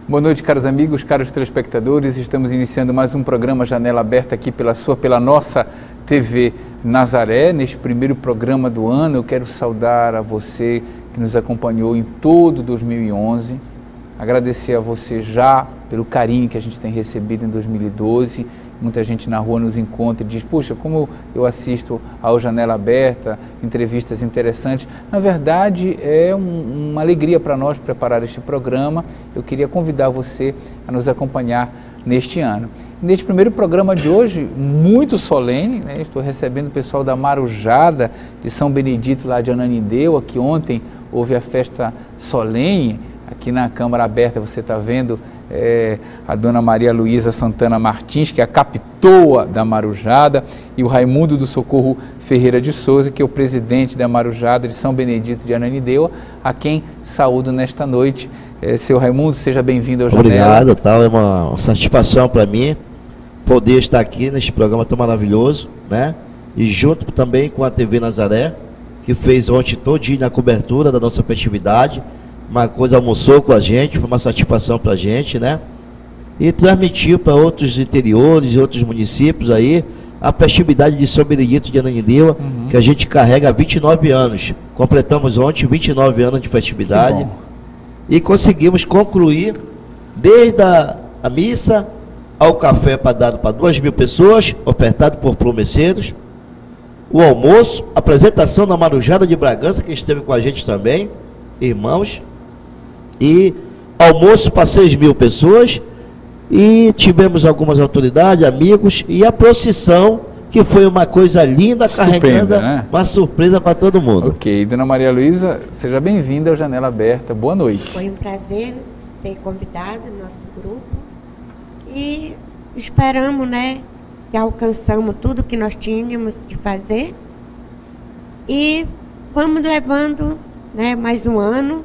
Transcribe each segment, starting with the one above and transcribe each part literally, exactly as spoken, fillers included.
Boa noite, caros amigos, caros telespectadores. Estamos iniciando mais um programa Janela Aberta aqui pela sua, pela nossa T V Nazaré. Neste primeiro programa do ano, eu quero saudar a você que nos acompanhou em todo dois mil e onze. Agradecer a você já pelo carinho que a gente tem recebido em dois mil e doze. Muita gente na rua nos encontra e diz, puxa, como eu assisto ao Janela Aberta, entrevistas interessantes. Na verdade, é um, uma alegria para nós preparar este programa. Eu queria convidar você a nos acompanhar neste ano. Neste primeiro programa de hoje, muito solene, né? Estou recebendo o pessoal da Marujada, de São Benedito, lá de Ananindeua, que ontem houve a festa solene. Aqui na Câmara Aberta você está vendo é, a dona Maria Luísa Santana Martins, que é a capitoa da Marujada, e o Raimundo do Socorro Ferreira de Souza, que é o presidente da Marujada de São Benedito de Ananindeua, a quem saúdo nesta noite. É, seu Raimundo, seja bem-vindo ao Janela. Obrigado, tal, é uma satisfação para mim poder estar aqui neste programa tão maravilhoso, né? E junto também com a T V Nazaré, que fez ontem todinho na cobertura da nossa festividade. Uma coisa, almoçou com a gente, foi uma satisfação para a gente, né? E transmitiu para outros interiores e outros municípios aí a festividade de São Benedito de Ananindeua, uhum. que a gente carrega há vinte e nove anos. Completamos ontem vinte e nove anos de festividade e conseguimos concluir desde a, a missa ao café para dado para duas mil pessoas, ofertado por promesseiros, o almoço, a apresentação da Marujada de Bragança, que esteve com a gente também, irmãos, e almoço para seis mil pessoas, e tivemos algumas autoridades, amigos, e a procissão, que foi uma coisa linda, carregada, né? Uma surpresa para todo mundo. Ok, dona Maria Luísa, seja bem-vinda ao Janela Aberta, boa noite. Foi um prazer ser convidada no nosso grupo, e esperamos, né, que alcançamos tudo que nós tínhamos de fazer, e vamos levando, né, mais um ano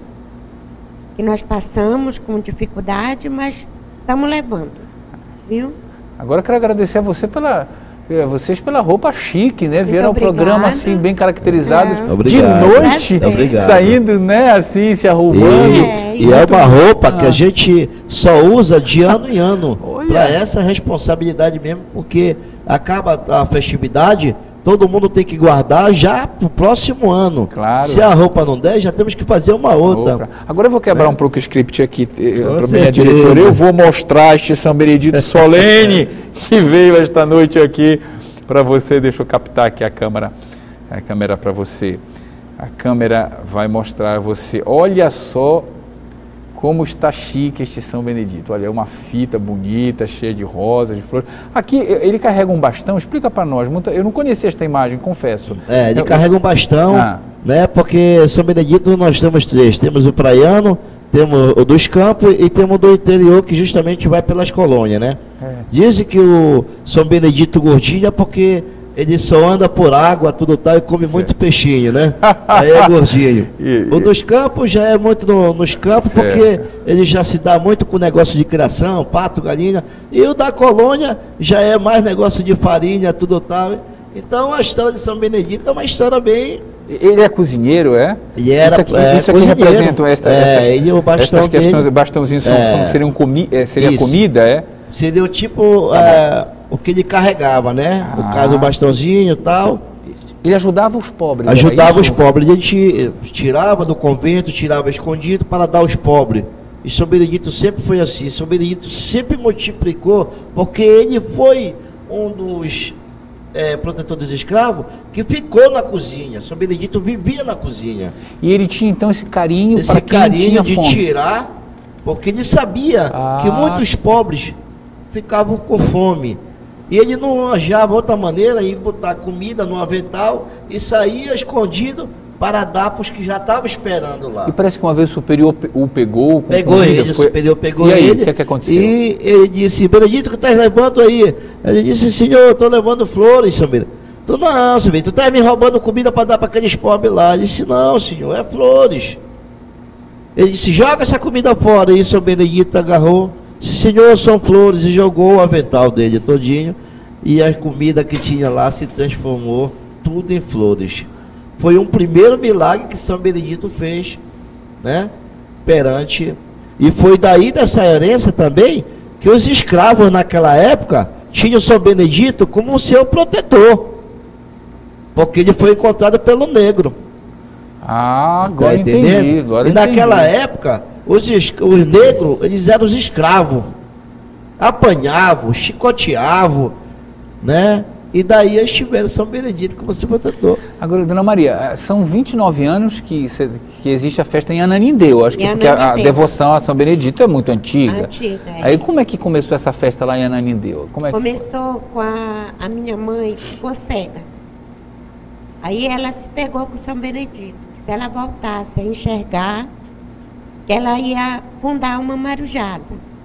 que nós passamos com dificuldade, mas estamos levando, viu? Agora eu quero agradecer a você pela, vocês pela roupa chique, né? Vieram ao programa assim, bem caracterizados, é. de noite, Obrigado. Saindo, né, assim, se arrumando. E, e é uma roupa ah. que a gente só usa de ano em ano, para essa responsabilidade mesmo, porque acaba a festividade, todo mundo tem que guardar já para o próximo ano. Claro. Se a roupa não der, já temos que fazer uma outra. Opa. Agora eu vou quebrar é. um pouco o script aqui para minha diretora. Eu vou mostrar este São Benedito solene que veio esta noite aqui para você. Deixa eu captar aqui a câmera, a câmera para você. A câmera vai mostrar a você. Olha só como está chique este São Benedito. Olha, é uma fita bonita, cheia de rosas, de flores. Aqui, ele carrega um bastão. Explica para nós. Eu não conhecia esta imagem, confesso. É, ele eu, carrega um bastão, ah. né? Porque São Benedito nós temos três. Temos o praiano, temos o dos campos e temos o do interior, que justamente vai pelas colônias, né? É. Dizem que o São Benedito gordinho é porque ele só anda por água, tudo tal, e come certo. muito peixinho, né? Aí é gordinho. e, o dos campos já é muito no, nos campos, certo. porque ele já se dá muito com negócio de criação, pato, galinha. E o da colônia já é mais negócio de farinha, tudo tal. Então a história de São Benedito é uma história bem... Ele é cozinheiro, é? Ele era, isso aqui, é, isso aqui representam esta, é, essas, ele, o bastão estas questões, dele, bastãozinhos são, é, são, seriam comi, é, seria isso. comida, é? Seria o tipo... É, o que ele carregava, né? Ah. No caso, o bastãozinho e tal. Ele ajudava os pobres. Ajudava os pobres. Ele tirava do convento, tirava escondido para dar aos pobres. E São Benedito sempre foi assim. São Benedito sempre multiplicou, porque ele foi um dos é, protetores dos escravos que ficou na cozinha. São Benedito vivia na cozinha. E ele tinha então esse carinho esse para quem carinho tinha de fome. tirar, porque ele sabia ah. que muitos pobres ficavam com fome. E ele não arranjava outra maneira em botar comida no avental e saía escondido para dar para os que já estavam esperando lá. E parece que uma vez o superior o pegou com Pegou comida, ele, foi... o superior pegou e aí, ele. O que é que aconteceu? E ele disse, Benedito, o que estás levando aí? Ele disse, senhor, eu estou levando flores, senhor Benedito. Tu não, senhor Benedito, tu estás me roubando comida para dar para aqueles pobres lá. Ele disse, não, senhor, é flores. Ele disse, joga essa comida fora. E senhor Benedito agarrou, disse, senhor, são flores, e jogou o avental dele todinho. E a comida que tinha lá se transformou tudo em flores. Foi um primeiro milagre que São Benedito fez, né? Perante. E foi daí dessa herança também que os escravos naquela época tinham São Benedito como seu protetor. Porque ele foi encontrado pelo negro. Ah, agora tá entendi. Agora e naquela entendi. época, os, os negros, eles eram os escravos. Apanhavam, chicoteavam, né? E daí eles tiveram São Benedito como seu protetor. Agora, Dona Maria, são vinte e nove anos que, que existe a festa em Ananindeu. Acho que porque a, a devoção a São Benedito é muito antiga. Antiga, é. Aí como é que começou essa festa lá em Ananindeu? Como é que Começou com a, a minha mãe, ficou cega. Aí ela se pegou com São Benedito. Se ela voltasse a enxergar, que ela ia fundar uma marujada.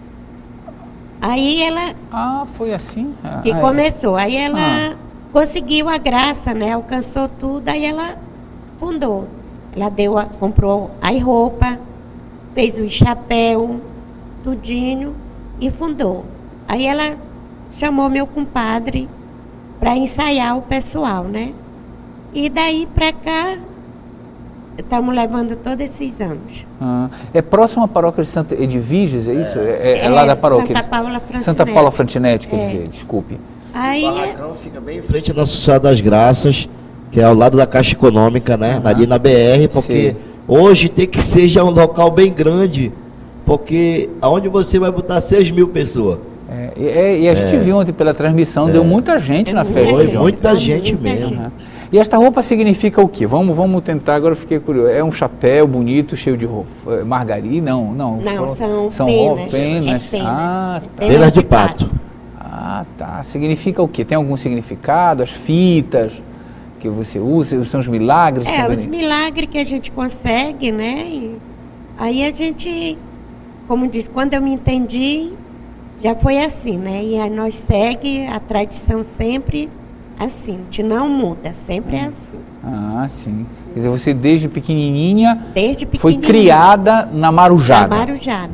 Aí ela... Ah, foi assim? Que ah, começou. Aí ela Ah. conseguiu a graça, né? Alcançou tudo, aí ela fundou. Ela deu a, comprou as roupas, fez o chapéu, tudinho, e fundou. Aí ela chamou meu compadre para ensaiar o pessoal, né? E daí para cá, estamos levando todos esses anos. Ah, é próximo à paróquia de Santa Edviges, é isso? É, é, é lá É, da paróquia? Santa Paula Francinete. Santa Paula Francinete, quer É. dizer, desculpe. Aí, O barracão fica bem em frente à Nossa Senhora das Graças, que é ao lado da Caixa Econômica, né? Aham. Ali na B R, porque Sim. hoje tem que ser já um local bem grande, porque aonde você vai botar seis mil pessoas. É, e, é, e a gente viu ontem pela transmissão, deu muita gente É na muita festa. Foi de ontem. muita Muita gente gente. mesmo. Né? E esta roupa significa o quê? Vamos, vamos tentar, agora eu fiquei curioso. É um chapéu bonito, cheio de roupa, margarina? Não, não. não, são, são penas. roupas, penas. É penas. Ah, É tá. Penas de pato. Ah, tá. Significa o quê? Tem algum significado? As fitas que você usa, são os milagres? É, São os bene- milagres que a gente consegue, né? E aí a gente, como diz, quando eu me entendi, já foi assim, né? E aí nós segue a tradição sempre assim, a gente não muda, sempre é assim. Ah, sim. Quer dizer, você desde pequenininha Desde foi pequenininha. criada na Marujada. Na Marujada.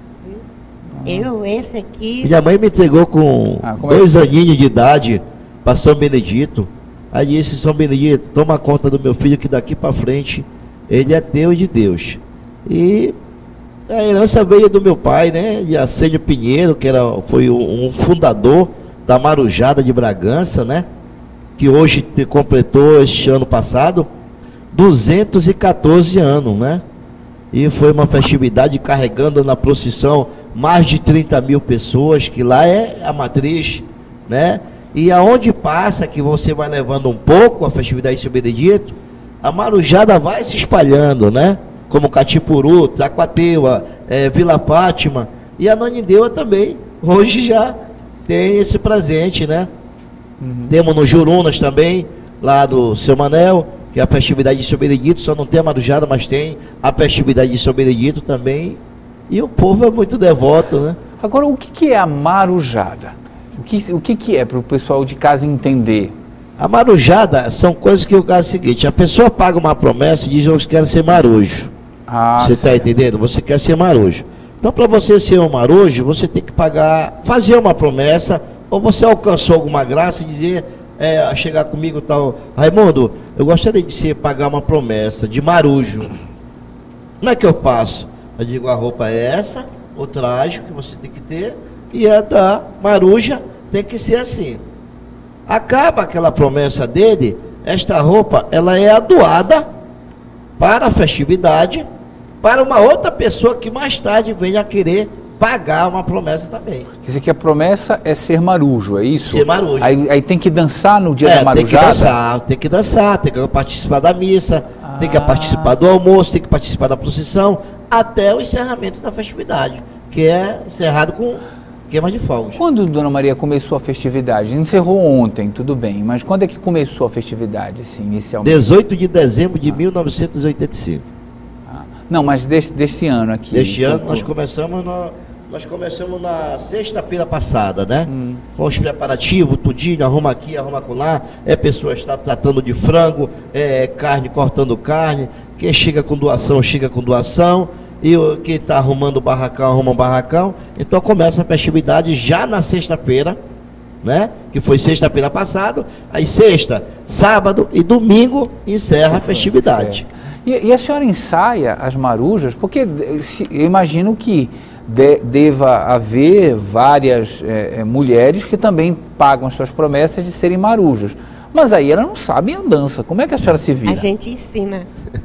Eu, esse aqui, Minha mãe me entregou com Ah, como é dois que- aninhos de idade para São Benedito. Aí disse, São Benedito, toma conta do meu filho que daqui para frente ele é teu e de Deus. E a herança veio do meu pai, né? De Arcênio Pinheiro, que era, foi um, um fundador da Marujada de Bragança, né? Que hoje te- completou este ano passado duzentos e quatorze anos, né? E foi uma festividade carregando na procissão mais de trinta mil pessoas, que lá é a matriz, né? E aonde passa, que você vai levando um pouco a festividade de São Benedito, a Marujada vai se espalhando, né? Como Catipuru, Taquateua, eh, Vila Fátima e a Ananindeua também. Hoje já tem esse presente, né? Temos no Jurunas também, lá do Seu Manel, que é a festividade de São Benedito, só não tem a Marujada, mas tem a festividade de São Benedito também. E o povo é muito devoto, né? Agora, o que, que é a Marujada? O que, o que, que é para o pessoal de casa entender? A marujada são coisas que o caso é o seguinte, a pessoa paga uma promessa e diz que quer ser marujo. Ah, Você está certo. entendendo? Você quer ser marujo. Então, para você ser um marujo, você tem que pagar, fazer uma promessa, ou você alcançou alguma graça e dizer, é, chegar comigo tal, Raimundo, eu gostaria de ser, pagar uma promessa de marujo. Como é que eu passo? Eu digo, a roupa é essa, o traje que você tem que ter, e a da maruja tem que ser assim. Acaba aquela promessa dele, esta roupa, ela é doada para a festividade, para uma outra pessoa que mais tarde venha a querer pagar uma promessa também. Quer dizer que a promessa é ser marujo, é isso? Ser marujo. Aí, aí tem que dançar no dia É, da tem que marujada? dançar, tem que dançar, tem que participar da missa, tem que Ah. participar do almoço, tem que participar da procissão, até o encerramento da festividade, que é encerrado com queima de fogos. Quando, Dona Maria, começou a festividade? Encerrou ontem, tudo bem, mas quando é que começou a festividade, assim, inicialmente? dezoito de dezembro de mil novecentos e oitenta e cinco. Ah, não, mas desse, desse ano aqui. Deste ano Como- nós começamos no, nós começamos na sexta-feira passada, né? Hum. Com os preparativos, tudinho, arruma aqui, arruma lá, é pessoa está tratando de frango, é carne, cortando carne, quem chega com doação, chega com doação, e o- quem está arrumando o barracão, arruma o barracão. Então começa a festividade já na sexta-feira, né? Que foi sexta-feira passada, aí sexta, sábado e domingo encerra a festividade. Certo. E, e a senhora ensaia as marujas? Porque se, eu imagino que de, deva haver várias é, é, mulheres que também pagam as suas promessas de serem marujas. Mas aí elas não sabem a dança. Como é que a senhora se vira? A gente ensina.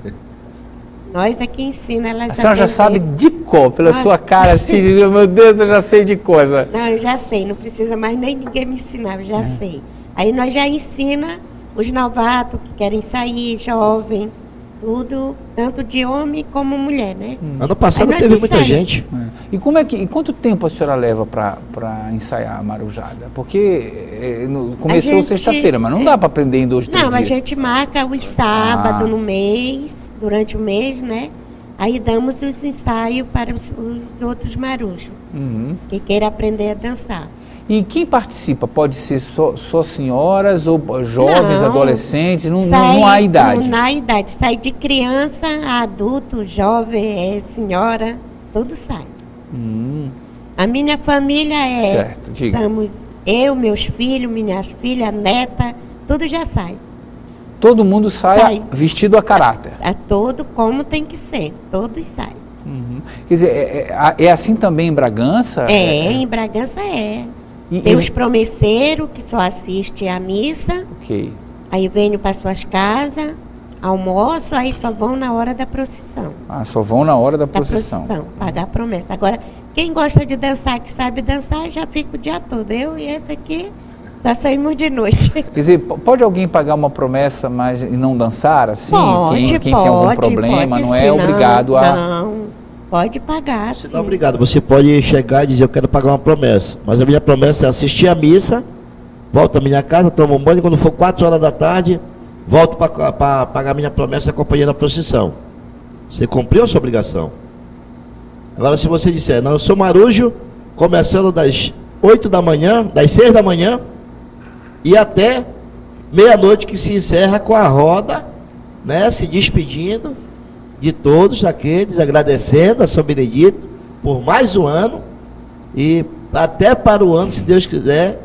Nós é que ensina elas a A senhora já sabe de cor, pela Ah. sua cara assim, meu Deus, eu já sei de coisa. Não, eu já sei, não precisa mais nem ninguém me ensinar, eu já sei. Aí nós já ensina os novatos que querem sair, jovem, tudo, tanto de homem como mulher, né? Ano passado Aí nós teve muita ensaiamos. gente. É. E como é que, e quanto tempo a senhora leva para ensaiar a marujada? Porque é, no- começou gente- sexta-feira, mas não dá para aprender em dois, três Não, a dias. gente marca os sábados Ah. no mês, durante o mês, né? Aí damos os ensaios para os, os outros marujos, Uhum. que queiram aprender a dançar. E quem participa? Pode ser só, só senhoras ou jovens, Não. adolescentes? Não, não, Sai- não há idade. Não há idade. Sai de criança a adulto, jovem, é, senhora, tudo sai. Hum, A minha família é. Certo, diga. Somos eu, meus filhos, minhas filhas, neta, tudo já sai. todo mundo sai, Sai. vestido a caráter. A todo como tem que ser, todos saem. Uhum. Quer dizer, é, é- é assim também em Bragança? É, em Bragança é. E- Tem e- os promesseiros que só assistem à missa, Ok. aí venho para suas casas, almoço, aí só vão na hora da procissão. Ah, só vão na hora da Da procissão. procissão, pagar a promessa. Agora, quem gosta de dançar, que sabe dançar, já fica o dia todo. Eu e esse aqui, só saímos de noite. Quer dizer, p- pode alguém pagar uma promessa, mas e não dançar assim? Pode, quem quem pode, tem algum problema, pode não é sim, obrigado a... Não, pode pagar, Você sim. não é obrigado. Você pode chegar e dizer, eu quero pagar uma promessa. Mas a minha promessa é assistir a missa, volto à minha casa, tomo um banho, quando for quatro horas da tarde, volto para pagar minha promessa acompanhando a procissão. Você cumpriu a sua obrigação. Agora, se você disser, não, eu sou marujo, começando das oito da manhã, das seis da manhã, e até meia-noite que se encerra com a roda, né, se despedindo de todos aqueles, agradecendo a São Benedito por mais um ano e até para o ano, se Deus quiser,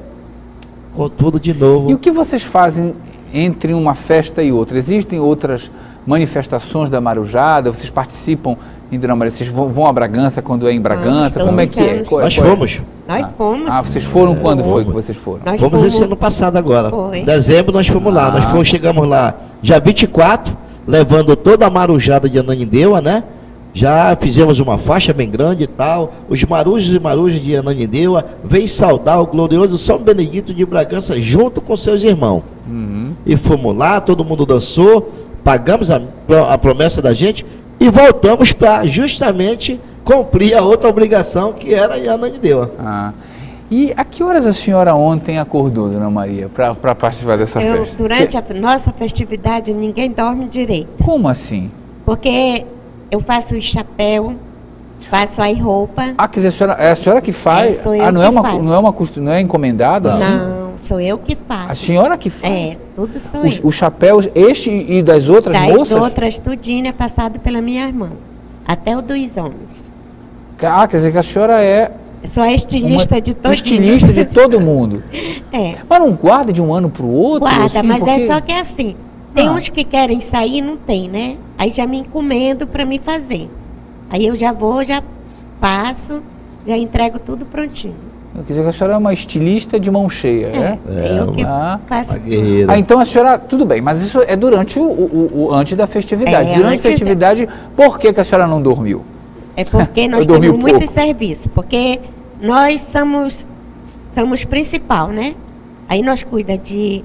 com tudo de novo. E o que vocês fazem entre uma festa e outra? Existem outras manifestações da marujada? Vocês participam em Dona Maria? Vocês vão, vão a Bragança quando é em Bragança? Vamos, Como é todos que é? anos. Qual é- Nós qual é? fomos. Nós Ah. fomos. Ah, vocês foram quando foi que fomos. vocês foram? Nós Fomos esse fomos- ano passado agora. Foi. Em dezembro nós fomos lá. Ah. Nós fomos, chegamos lá dia vinte e quatro, levando toda a marujada de Ananindeua, né? Já fizemos uma faixa bem grande e tal. Os marujos e marujas de Ananindeua vêm saudar o glorioso São Benedito de Bragança junto com seus irmãos. Uhum. E fomos lá, todo mundo dançou, pagamos a, a promessa da gente e voltamos para justamente cumprir a outra obrigação que era em Ananindeua. Ah. E a que horas a senhora ontem acordou, Dona Maria, para participar dessa Eu, festa? durante Que- a nossa festividade, ninguém dorme direito. Como assim? Porque eu faço o chapéu, faço a roupa. Ah, quer dizer, a senhora, é a senhora que faz? É, sou eu ah, não é que uma, faço. não é uma costu- não é encomendado assim? Não, sou eu que A faço. senhora que faz? É, tudo sou Os, eu. os chapéus, este e das outras Das moças? outras, tudinho é passado pela minha irmã. Até o dos homens. Ah, quer dizer que a senhora é Eu sou a estilista uma de todos. estilista de todo mundo. É. Mas não guarda de um ano para o outro? Guarda, assim, mas porque- é só que é assim. Tem Ah. uns que querem sair e não tem, né? Aí já me encomendo para me fazer. Aí eu já vou, já passo, já entrego tudo prontinho. Quer dizer que a senhora é uma estilista de mão cheia, é? É, eu que Ah. faço. Uma guerreira. Ah, então a senhora, tudo bem, mas isso é durante o, o- o- antes da festividade. É, durante a antes da- festividade, por que, que a senhora não dormiu? É porque nós Eu dormi temos um muito pouco. serviço, porque nós somos, somos principal, né? Aí nós cuida de,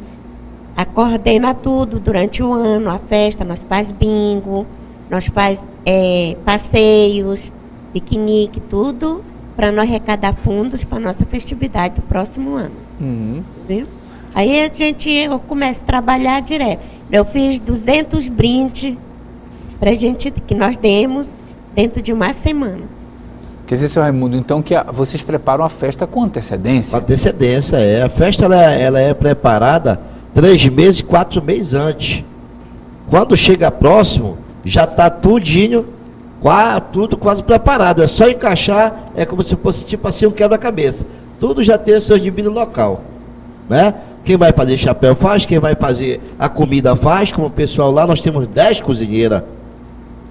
a coordena tudo durante o ano, a festa, nós faz bingo, nós faz é, passeios, piquenique, tudo, para nós arrecadar fundos para nossa festividade do próximo ano, Uhum. viu? Aí a gente, eu começo a trabalhar direto. Eu fiz duzentos brindes pra gente, que nós demos dentro de uma semana. Quer dizer, seu Raimundo, então que a- vocês preparam a festa com Com antecedência? antecedência, é. A festa ela, ela é preparada três meses, quatro meses antes. Quando chega próximo, já está tudinho, qua- tudo quase preparado. É só encaixar, é como se fosse tipo assim um quebra-cabeça. Tudo já tem o seu devido local, né? Quem vai fazer chapéu faz, quem vai fazer a comida faz, como o pessoal lá, nós temos dez cozinheiras,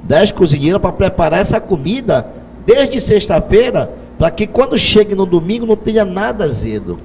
dez cozinheiros para preparar essa comida desde sexta-feira, para que quando chegue no domingo não tenha nada azedo.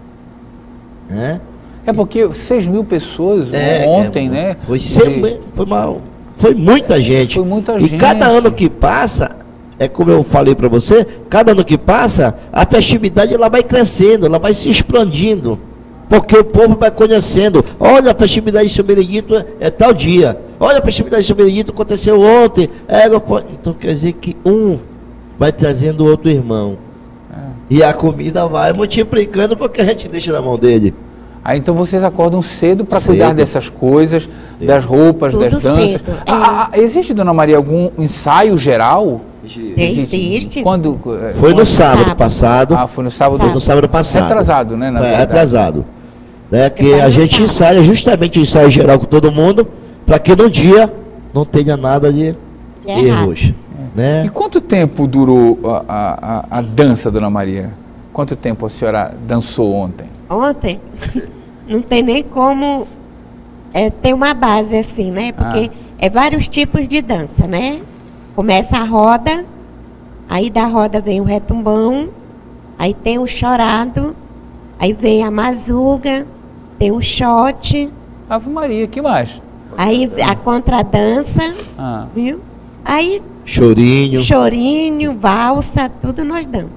É, é porque seis mil pessoas é, ontem, é, né? Foi, sempre, foi, uma, foi muita gente. Foi muita e gente. cada ano que passa, é como eu falei para você, cada ano que passa, a festividade ela vai crescendo, ela vai se expandindo. Porque o povo vai conhecendo. Olha, a festividade de São Benedito é, é tal dia. Olha, a festividade de São Benedito aconteceu ontem. É, então quer dizer que um vai trazendo o outro irmão. É. E a comida vai multiplicando porque a gente deixa na mão dele. Ah, então vocês acordam cedo para cuidar dessas coisas, cedo. Das roupas, Tudo das danças. Ah, é. Existe, Dona Maria, algum ensaio geral? Existe. Existe. Quando, foi quando... no sábado, sábado passado. Ah, foi no sábado. Sábado. No sábado passado. Retrasado, né? Na é, verdade. Retrasado. Né, que a gente ensaia justamente o ensaio geral com todo mundo, para que no dia não tenha nada de é erros. É. Né? E quanto tempo durou a, a, a dança, Dona Maria? Quanto tempo a senhora dançou ontem? Ontem? Não tem nem como é, ter uma base assim, né? Porque ah. é vários tipos de dança, né? Começa a roda, aí da roda vem o retumbão, aí tem o chorado, aí vem a mazuga, tem o shot. Ave Maria, que mais? Aí a contradança, ah. viu? Aí chorinho, chorinho, valsa, tudo nós damos.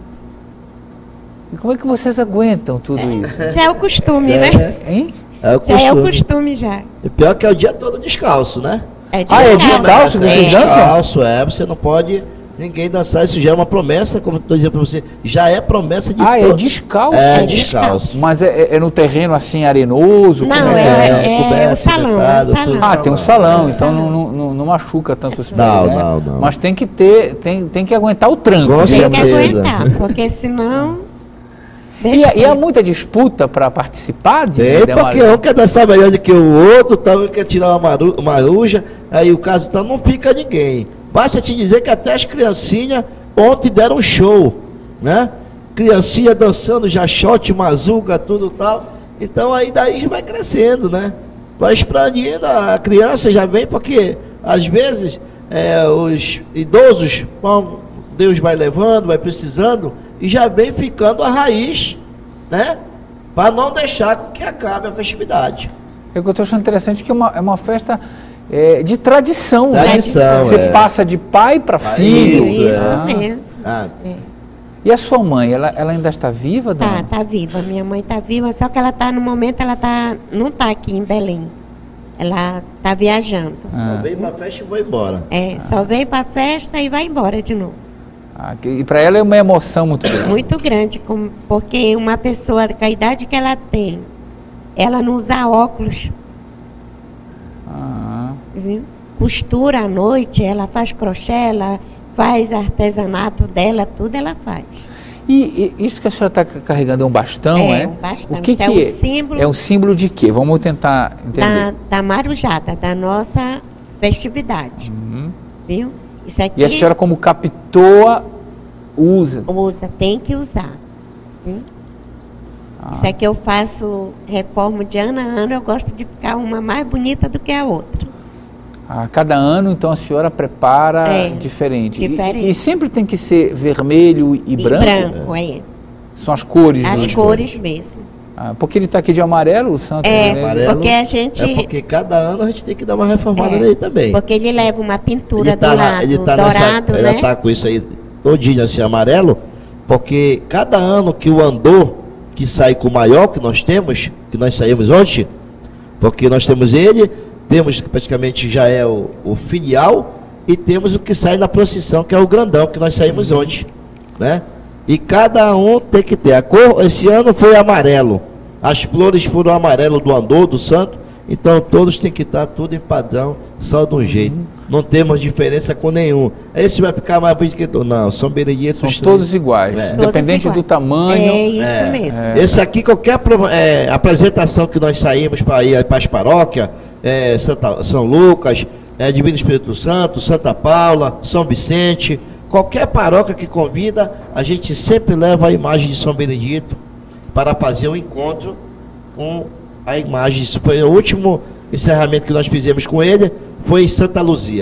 E como é que vocês aguentam tudo é, isso? Já é o costume, é, né? Hein? É o costume. Já é o costume já. E pior que é o dia todo descalço, né? É ah, é descalço? Vocês é, dançam? Descalço, é. Você não pode... Ninguém dançar, isso já é uma promessa, como eu estou dizendo para você, já é promessa de Ah, todos. é descalço? É, é descalço. descalço. Mas é, é no terreno assim, arenoso? Não, é, é, é, é, coberto, é o salão, cimentado, é o salão. Ah, tem um salão, é, então salão. Não, não, não machuca tanto os pés, não, né? não, não. Mas tem que ter, tem, tem que aguentar o tranco. Com tem certeza. que aguentar, porque senão... E, e há muita disputa para participar? De tem, porque um quer dançar melhor do que o outro, tal, quer tirar uma maru, maruja, aí o caso então não fica ninguém. Basta te dizer que até as criancinhas ontem deram um show, né? Criancinha dançando já shot, mazuga, tudo tal. Então aí daí vai crescendo, né? Vai expandindo, a criança já vem, porque às vezes é, os idosos, bom, Deus vai levando, vai precisando, e já vem ficando a raiz, né? Para não deixar que acabe a festividade. É o que eu estou achando interessante, que é uma, é uma festa é, de tradição. Tradição, né? Você é. passa de pai para filho. Isso, isso ah. mesmo. Ah. É. E a sua mãe, ela, ela ainda está viva, dona? Tá, tá viva. Minha mãe tá viva, só que ela tá, no momento, ela tá, não tá aqui em Belém. Ela tá viajando. Ah. Só vem para a festa e vai embora. É, ah. só vem para a festa e vai embora de novo. Ah, e para ela é uma emoção muito grande. Muito grande, como, porque uma pessoa com a idade que ela tem, ela não usa óculos, Ah. viu? Costura à noite, ela faz crochê, ela faz artesanato dela, tudo ela faz. E, e isso que a senhora está carregando é um bastão, é? É, um bastão. O que, Isso que é um é? símbolo É um símbolo de quê? Vamos tentar entender. Da, da marujada, da nossa festividade, Uhum. viu? Isso aqui E a senhora, como capitoa, usa? usa, tem que usar. Viu? Ah. Isso aqui eu faço reforma de ano a ano, eu gosto de ficar uma mais bonita do que a outra. A cada ano, então, a senhora prepara É, diferente. diferente. E, e sempre tem que ser vermelho e, E branco? branco, é. São as cores? As né? cores mesmo. Ah, porque ele está aqui de amarelo, o santo É, vermelho. amarelo. porque a gente... É porque cada ano a gente tem que dar uma reformada É, nele também. Porque ele leva uma pintura Ele tá do lá- lado ele tá dourado, nessa, né? Ele tá com isso aí todinho assim amarelo, porque cada ano que o andor que sai com o maior que nós temos, que nós saímos ontem, porque nós temos ele, temos que praticamente já é o, o filial, e temos o que sai na procissão, que é o grandão, que nós saímos Uhum. ontem, né? E cada um tem que ter a cor. Esse ano foi amarelo, as flores foram amarelo do andor, do santo, então todos têm que estar tudo em padrão, só de um jeito. Não temos diferença com nenhum. Esse vai ficar mais bonito que outro. Não, São Benedito. São todos iguais, É. independente Todos do iguais. tamanho. É isso É, mesmo. é. Esse aqui, qualquer pro- é, apresentação que nós saímos para ir para as paróquias, é, Santa- São Lucas, é, Divino Espírito Santo, Santa Paula, São Vicente, qualquer paróquia que convida, a gente sempre leva a imagem de São Benedito para fazer um encontro com a imagem. Isso foi o último encerramento que nós fizemos com ele, foi em Santa Luzia.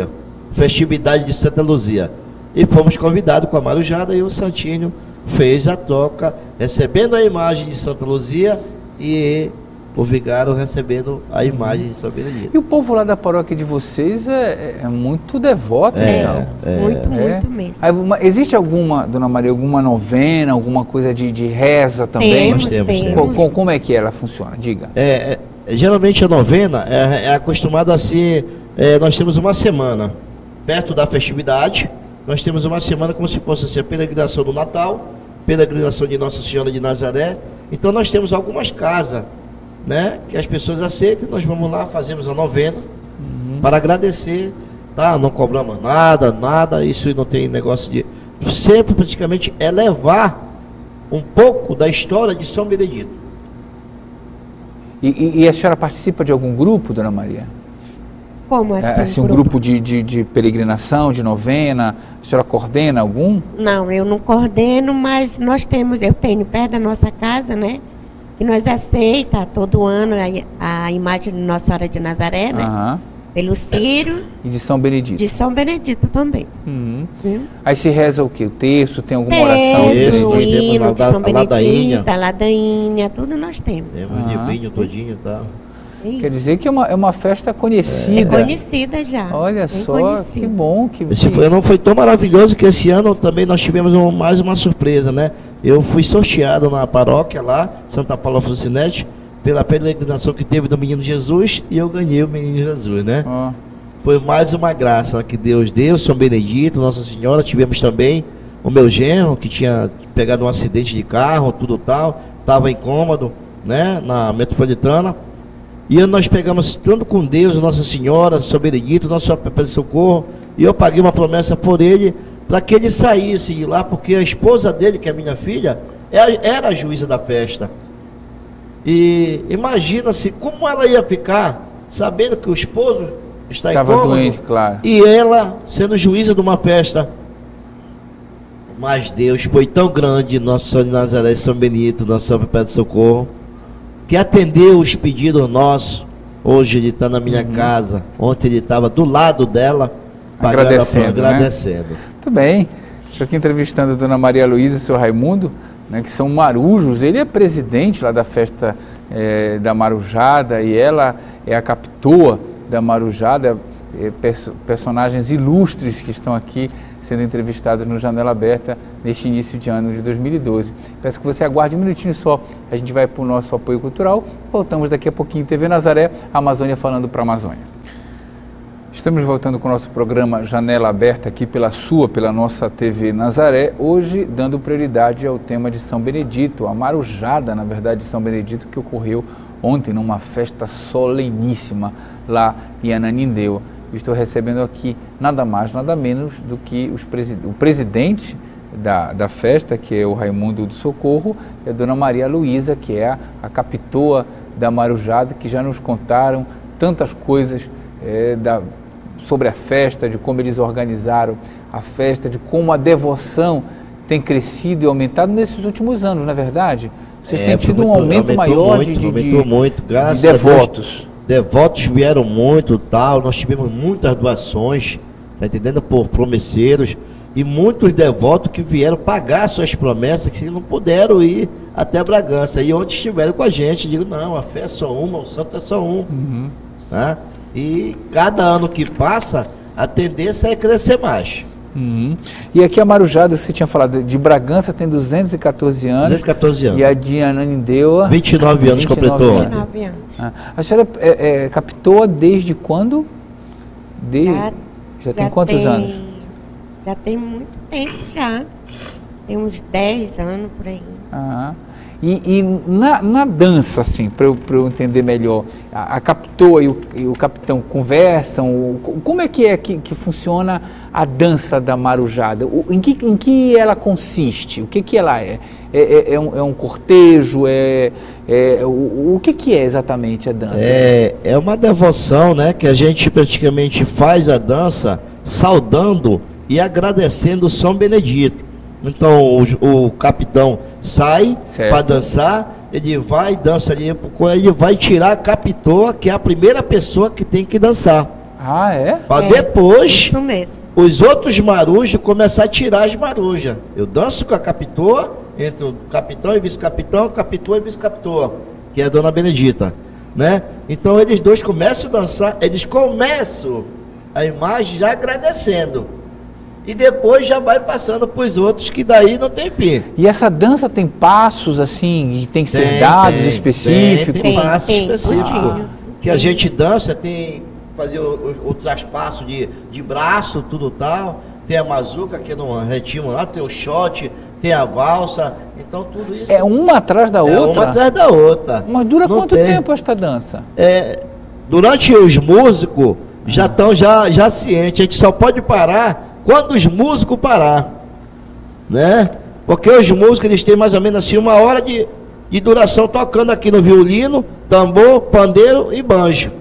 festividade de Santa Luzia. E fomos convidados com a marujada e o Santinho fez a toca, recebendo a imagem de Santa Luzia e o vigário recebendo a imagem de São Benedito. E o povo lá da paróquia de vocês é, é muito devoto, É, então. é. Muito, É. muito mesmo. Aí, uma- existe alguma, Dona Maria, alguma novena, alguma coisa de, de reza também? Temos, Nós temos, temos. Co- co- como é que ela funciona? Diga. É, é, geralmente a novena é, é acostumada a ser, é, nós temos uma semana perto da festividade, nós temos uma semana como se fosse assim, a peregrinação do Natal, peregrinação de Nossa Senhora de Nazaré. Então nós temos algumas casas, né, que as pessoas aceitam, nós vamos lá, fazemos a novena para agradecer, tá? Não cobramos nada, nada, isso não tem negócio de... Sempre praticamente é levar um pouco da história de São Benedito. E, e- e a senhora participa de algum grupo, Dona Maria? Como É, assim? assim, um grupo de, de, de peregrinação, de novena? A senhora coordena algum? Não, eu não coordeno, mas nós temos, eu tenho perto da nossa casa, né? Que nós aceita todo ano a, a imagem de Nossa Senhora de Nazaré, né? Aham. Pelo Ciro, E de São Benedito? de São Benedito também. Uhum. Viu? Aí se reza o quê? O terço? Tem alguma oração? Terço, Esse, o nós temos hino a de da- São a ladainha. Benedito, a ladainha, tudo nós temos. Temos Ah. de vinho todinho, tá? É Quer dizer que é uma, é uma festa conhecida. conhecida já. Olha bem só, conhecida. que bom. Que, Esse que- foi, não foi tão maravilhoso que esse ano também nós tivemos um- mais uma surpresa, né? Eu fui sorteado na paróquia lá, Santa Paula Frucinete, pela peregrinação que teve do Menino Jesus, e eu ganhei o Menino Jesus, né? Ó, Foi mais uma graça que Deus deu, São Benedito, Nossa Senhora. Tivemos também o meu genro, que tinha pegado um acidente de carro, tudo tal, estava incômodo, né, na metropolitana. E nós pegamos tanto com Deus, Nossa Senhora, São Benedito, Nosso Senhor Pé de Socorro, e eu paguei uma promessa por ele, para que ele saísse de lá, porque a esposa dele, que é minha filha, era a juíza da festa. E imagina-se como ela ia ficar, sabendo que o esposo está estava incômodo, doente, claro. e ela sendo juíza de uma festa. Mas Deus foi tão grande, Nosso Senhor de Nazaré, São Benito, Nosso Senhor Pé de Socorro, que atendeu os pedidos nossos. Hoje ele está na minha Uhum. casa, ontem ele estava do lado dela, pagando a- Agradecendo, né? agradecendo. Muito bem. Estou aqui entrevistando a Dona Maria Luísa e o seu Raimundo, né, que são marujos. Ele é presidente lá da festa eh, da Marujada e ela é a capitoa da Marujada, eh, perso- personagens ilustres que estão aqui sendo entrevistados no Janela Aberta neste início de ano de dois mil e doze. Peço que você aguarde um minutinho só, a gente vai para o nosso apoio cultural, voltamos daqui a pouquinho, T V Nazaré, Amazônia falando para a Amazônia. Estamos voltando com o nosso programa Janela Aberta aqui pela sua, pela nossa T V Nazaré, hoje dando prioridade ao tema de São Benedito, a marujada, na verdade, de São Benedito, que ocorreu ontem numa festa soleníssima lá em Ananindeua. Estou recebendo aqui nada mais, nada menos do que os presi o presidente da, da festa, que é o Raimundo do Socorro, e a Dona Maria Luísa, que é a, a capitoa da marujada, que já nos contaram tantas coisas é, da, sobre a festa, de como eles organizaram a festa, de como a devoção tem crescido e aumentado nesses últimos anos, não é verdade? Vocês É, têm tido um aumentou- aumento aumentou maior muito, de, de, aumentou de, muito, graças de a Deus. devotos. Devotos vieram muito, tal, nós tivemos muitas doações, tá entendendo, por promesseiros, e muitos devotos que vieram pagar suas promessas, que não puderam ir até Bragança, e onde estiveram com a gente, digo, não, a fé é só uma, o santo é só um, Uhum. tá? E cada ano que passa, a tendência é crescer mais. Uhum. E aqui a Marujada, você tinha falado, de Bragança tem duzentos e quatorze anos, duzentos e quatorze anos. e a de Ananindeua... vinte e nove anos vinte e nove completou anos. ontem. nove anos. Ah, a senhora é, é, captou desde quando? De... Já, Já, tem quantos tem- anos? Já tem muito tempo já. Tem uns dez anos por aí. Ah, e e na, na dança, assim, para eu, pra eu entender melhor, a, a capitoa e o, e o capitão conversam, o- como é que é que, que funciona a dança da marujada? O- em, que, em que ela consiste? O que, que ela é? É, é, é um, é um cortejo? É, é, o, o que, que é exatamente a dança? É, é uma devoção, né? Que a gente praticamente faz a dança saudando e agradecendo São Benedito. Então o, o capitão sai Certo. para dançar, ele vai, dança ali, ele vai tirar a capitoa, que é a primeira pessoa que tem que dançar. Ah, é? Para É, depois Isso mesmo. os outros marujos começar a tirar as marujas. Eu danço com a capitoa, entre o capitão e vice-capitão, capitoa e vice-capitoa, que é a dona Benedita, né? Então eles dois começam a dançar, eles começam a imagem já agradecendo. E depois já vai passando para os outros, que daí não tem fim. E essa dança tem passos assim, e tem que ser Tem, dados tem, específicos? Tem, tem Tem, passos tem, específicos. tudinho. Que a gente dança, tem fazer o, o, o traspasso de, de braço, tudo tal. Tem a mazuca, que é no ritmo lá, tem o shot, tem a valsa. Então tudo isso É uma atrás da é outra? uma atrás da outra. Mas dura Não quanto tem. tempo esta dança? É, durante os músicos já estão já, já cientes, a gente só pode parar quando os músicos parar, né? Porque os músicos eles têm mais ou menos assim uma hora de, de duração tocando aqui no violino, tambor, pandeiro e banjo.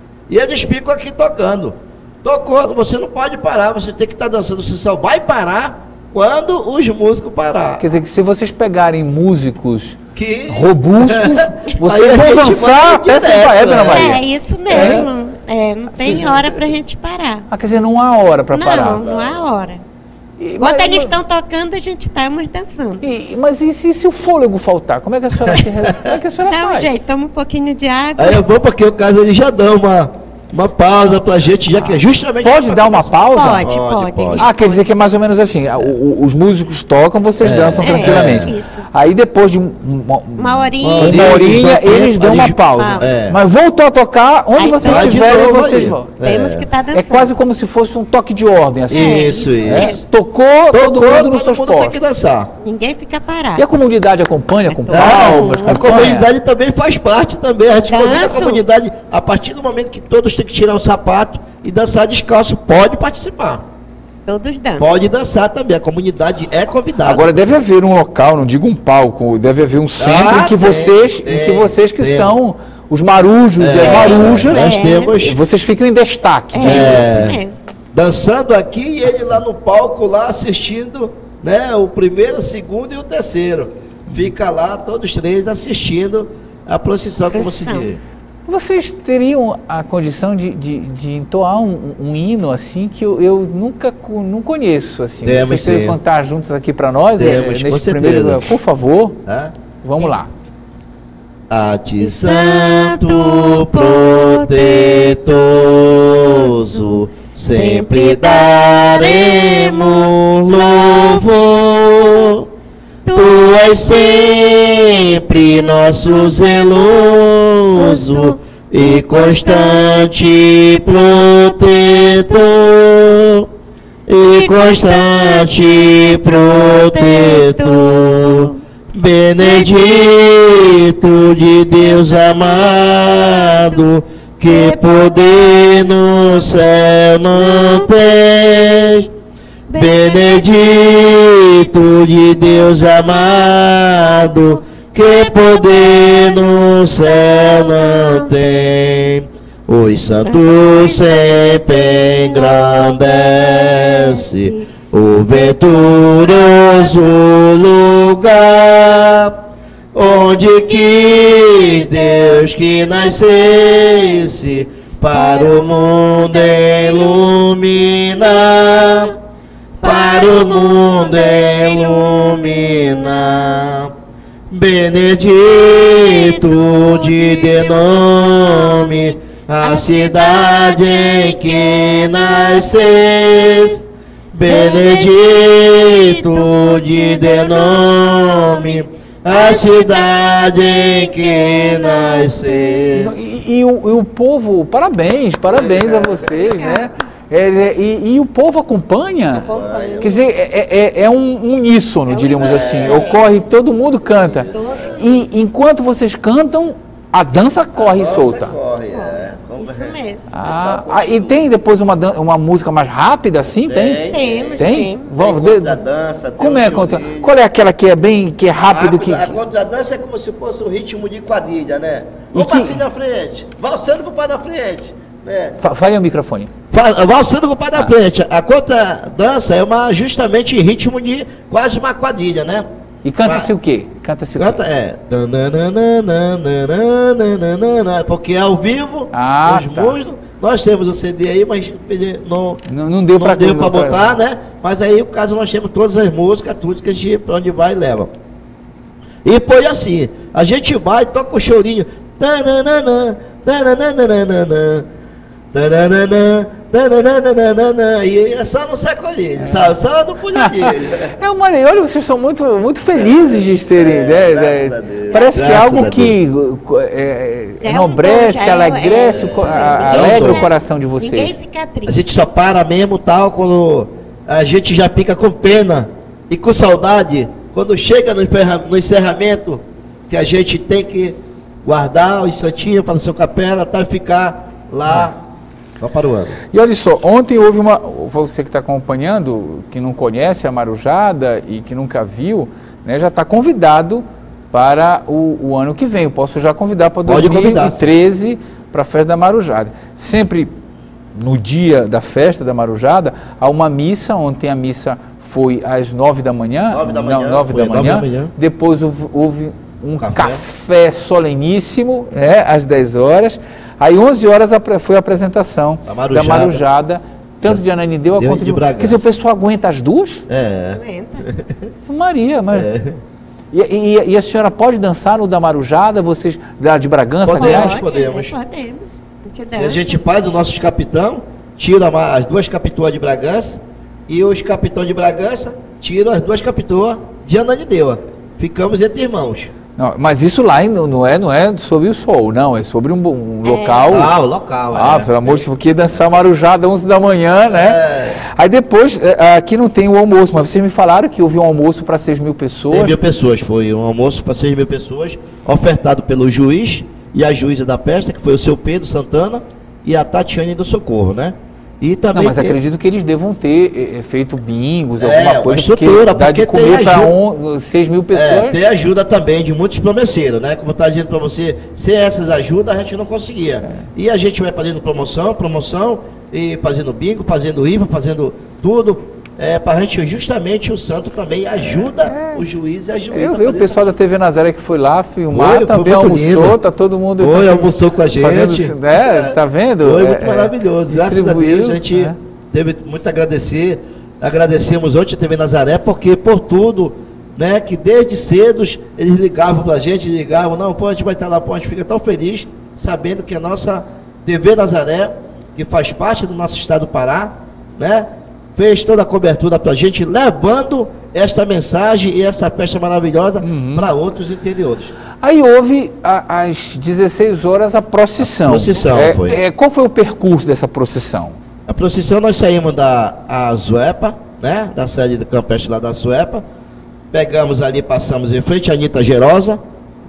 E eles ficam aqui tocando. Tocou, você não pode parar, você tem que estar dançando, você só vai parar quando os músicos parar. Quer dizer que se vocês pegarem músicos Que robustos, Aí vocês a vão gente dançar vai até sem direto, parar, dona né? Maria. É isso mesmo. É, não tem hora pra gente parar. Ah, quer dizer, não há hora para parar. Não, não há hora. E- Enquanto mas- eles estão tocando, a gente estamos dançando. E- mas e se, se o fôlego faltar? Como é que a senhora se re- Como é que a senhora Dá um faz? jeito, toma um pouquinho de água. Aí é bom porque o caso ele já dá uma, uma pausa pra gente, já que é justamente... Pode dar uma pausa? Pode, Pode, pode. pode. eles Ah, quer dizer que é mais ou menos assim, a- o- o- os músicos tocam, vocês dançam É, tranquilamente. isso. Aí depois de um- uma, Uma horinha. uma Eles horinha, vão ter- eles dão uma eles- pausa. É. Mas voltou a tocar, onde Aí vocês vai de estiverem, novo vocês aí. vão. Temos É. que estar dançando. É quase como se fosse um toque de ordem, assim. É, Isso, isso isso. né? mesmo. Tocou, todo Tocou, mundo nos todo seus mundo tem que postos. dançar. Ninguém fica parado. E a comunidade acompanha com É, palmas? A acompanha? comunidade também faz parte também. A gente convida a Danço. comunidade, a partir do momento que todos têm que tirar o sapato e dançar descalço, pode participar. Todos dançam. Pode dançar também. A comunidade é convidada. Agora deve haver um local, não digo um palco, deve haver um centro Ah, em que tem, vocês, em tem, que vocês que tem. são os marujos e as marujas, Nós É. temos vocês ficam em destaque. É, digamos assim. isso mesmo. dançando aqui e ele lá no palco lá assistindo, né, o primeiro, o segundo e o terceiro. Fica lá todos três assistindo a procissão, como se Procissão. diz. Vocês teriam a condição de, de, de entoar um, um hino assim que eu, eu nunca co- não conheço assim. Temos, Vocês teriam sim. cantar juntos aqui para nós, Temos, com neste certeza. primeiro, por favor. Tá? Vamos lá. A ti santo protetoso, sempre daremos louvor. Tu és sempre nosso zeloso e constante protetor, e constante protetor. Benedito de Deus amado, que poder no céu não tens. Benedito de Deus amado, que poder no céu não tem. Os santos sempre engrandece o venturoso lugar, onde quis Deus que nascesse para o mundo iluminar, para o mundo iluminar. Benedito de de nome a cidade em que nasces. Benedito de de nome a cidade em que nasces. E, e o, e o povo, parabéns, parabéns a vocês, né? É, é, e, e o povo acompanha? Quer dizer, é, é, é um uníssono, diríamos assim. Ocorre, todo mundo canta. E enquanto vocês cantam, a dança corre solta. Corre, é. Como Isso é? mesmo. Ah, ah, e tem depois uma, dan- uma música mais rápida assim? Tem? Temos, Tem? temos. Vamos, Tem de- contradança, tem como o é a contra... violino. Qual é aquela que é bem, que é rápido? Que... A, a contradança é como se fosse um ritmo de quadrilha, né? E Um que- passinho na frente, valsando com o pé na frente, né? Fa- Fale ao microfone. Fa- Valsando com o pé Ah. na frente. A contradança é uma, justamente em ritmo de quase uma quadrilha, né? E canta-se o quê? Canta-se o quê? Canta, é. Tananana, porque é ao vivo, Ah, os tá. músicos, Nós temos o C D aí, mas não, não, não deu para botar, né? Mas aí, no caso, nós temos todas as músicas, tudo que a gente, para onde vai, leva. E põe assim, a gente vai, toca o chorinho. Tananana, tananana, tananana, tananana, e é só no sacolinho, é. sabe? Só no punidinho. É uma olha, vocês são muito, muito felizes de terem, é, né? né? Parece que é algo que é, enobrece, é, alegrece, é, o, a, alegra o coração de vocês. Ninguém fica triste. A gente só para mesmo tal quando a gente já fica com pena e com saudade quando chega no, no encerramento, que a gente tem que guardar os santinhos para a sua capela, tá, e ficar lá só para o ano. E olha só, ontem houve uma, você que está acompanhando, que não conhece a Marujada e que nunca viu, né, já está convidado para o, o ano que vem. Eu posso já convidar para dois mil e treze para a festa da Marujada. Sempre no dia da festa da Marujada há uma missa. Ontem a missa foi às nove da manhã, nove da manhã, não, nove da manhã. nove da manhã. Depois houve, houve um café, café soleníssimo, né, às dez horas. Aí onze horas foi a apresentação da Marujada, da Marujada tanto de Ananindeua quanto de, de Bragança. Quer dizer, o pessoal aguenta as duas? É. Aguenta. Maria, mas... É. E, e, e a senhora pode dançar no da Marujada, vocês, da de Bragança, podemos, aliás? Podemos, podemos. A gente, a gente faz os nossos capitão, tira as duas capituas de Bragança, e os capitão de Bragança tiram as duas capituas de Ananindeua. Ficamos entre irmãos. Não, mas isso lá não é, não é sobre o sol, não, é sobre um, um é. local. Ah, o local, Ah, é. pelo amor de Deus, porque dançar Marujada onze da manhã, né? É. Aí depois, aqui não tem o almoço, mas vocês me falaram que houve um almoço para seis mil pessoas. seis mil pessoas, foi um almoço para seis mil pessoas, ofertado pelo juiz e a juíza da festa, que foi o seu Pedro Santana e a Tatiane do Socorro, né? E também não, mas tem... acredito que eles devam ter é, feito bingos, é, alguma coisa, estrutura, porque dá de comer para seis mil pessoas. É, tem ajuda também de muitos promesseiros, né? Como eu estava dizendo para você, sem essas ajudas a gente não conseguia. É. E a gente vai fazendo promoção, promoção, e fazendo bingo, fazendo rifa, fazendo tudo, é, para a gente, justamente o santo também ajuda é. o juiz e a juíza. Eu vi o pessoal da T V Nazaré que foi lá filmar, foi, também foi almoçou, lindo. Tá todo mundo... Foi, tá almoçou com a gente. Fazendo, né, tá vendo? Foi muito é, maravilhoso. Graças a Deus a gente é. teve muito a agradecer. Agradecemos ontem a T V Nazaré, porque por tudo, né, que desde cedo eles ligavam para a gente, ligavam, não, pô, a gente vai estar lá, pô, a gente fica tão feliz, sabendo que a nossa T V Nazaré, que faz parte do nosso estado do Pará, né, fez toda a cobertura para a gente, levando esta mensagem e essa festa maravilhosa uhum. para outros interiores. Aí houve, a, às dezesseis horas, a procissão. A procissão, é, foi. É, qual foi o percurso dessa procissão? A procissão, nós saímos da Azuepa, né, da sede do campestre lá da Azuepa, pegamos ali, passamos em frente à Anita Gerosa,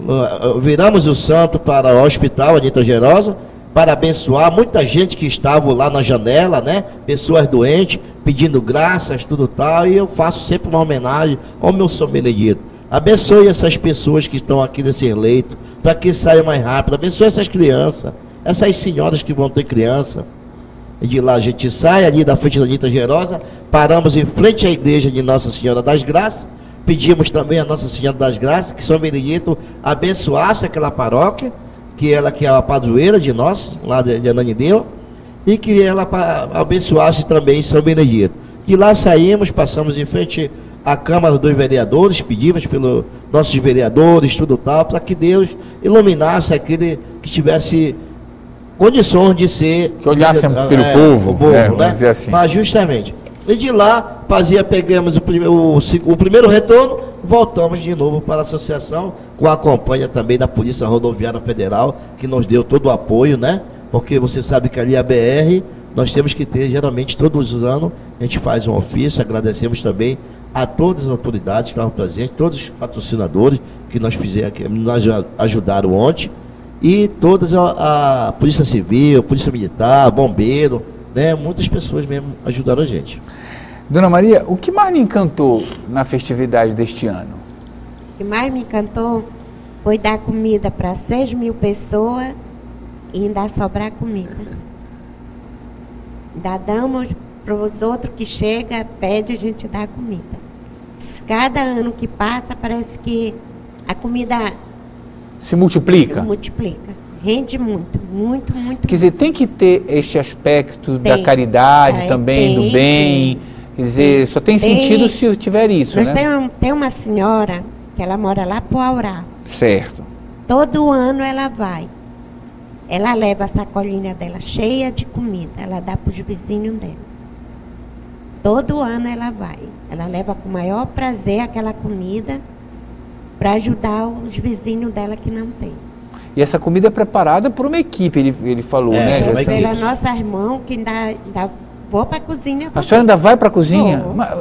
viramos o santo para o hospital Anita Gerosa, para abençoar muita gente que estava lá na janela, né? Pessoas doentes, pedindo graças, tudo tal, e eu faço sempre uma homenagem ao meu São Benedito. Abençoe essas pessoas que estão aqui nesse leito, para que saia mais rápido. Abençoe essas crianças, essas senhoras que vão ter criança. E de lá a gente sai ali da frente da Anita Gerosa, paramos em frente à igreja de Nossa Senhora das Graças, pedimos também a Nossa Senhora das Graças que São Benedito abençoasse aquela paróquia, que ela que é a padroeira de nós, lá de, de Ananindeua, e que ela abençoasse também São Benedito. De lá saímos, passamos em frente à Câmara dos Vereadores, pedimos pelos nossos vereadores, tudo tal, para que Deus iluminasse aquele que tivesse condições de ser... Que olhasse é, pelo é, povo, povo é, né? dizer assim. Mas justamente. E de lá, fazia, pegamos o, prime, o, o primeiro retorno, voltamos de novo para a associação, com a companhia também da Polícia Rodoviária Federal, que nos deu todo o apoio, né? Porque você sabe que ali a B R, nós temos que ter, geralmente, todos os anos, a gente faz um ofício, agradecemos também a todas as autoridades que estavam presentes, todos os patrocinadores que nós fizemos, que nos ajudaram ontem, e todas a, a Polícia Civil, Polícia Militar, Bombeiro, né? Muitas pessoas mesmo ajudaram a gente. Dona Maria, o que mais me encantou na festividade deste ano? O que mais me encantou foi dar comida para seis mil pessoas e ainda sobrar comida. Ainda damos para os outros que chegam, pede, a gente dá comida. Cada ano que passa, parece que a comida se multiplica. multiplica. rende muito, muito, muito. Quer dizer, tem que ter este aspecto Tem. da caridade É, também, tem, do bem. tem. Quer dizer, só tem, Tem. sentido se tiver isso, Nós né? tem, um- tem uma senhora que ela mora lá pro Aurá. Certo. Todo ano ela vai. Ela leva a sacolinha dela cheia de comida. Ela dá para os vizinhos dela. Todo ano ela vai. Ela leva com o maior prazer aquela comida para ajudar os vizinhos dela que não tem. E essa comida é preparada por uma equipe, ele, ele falou, É, né, é uma Jaci? equipe. Pela nossa irmã que ainda, ainda vou para a cozinha. A senhora ainda vai para a cozinha? Vou. Mas-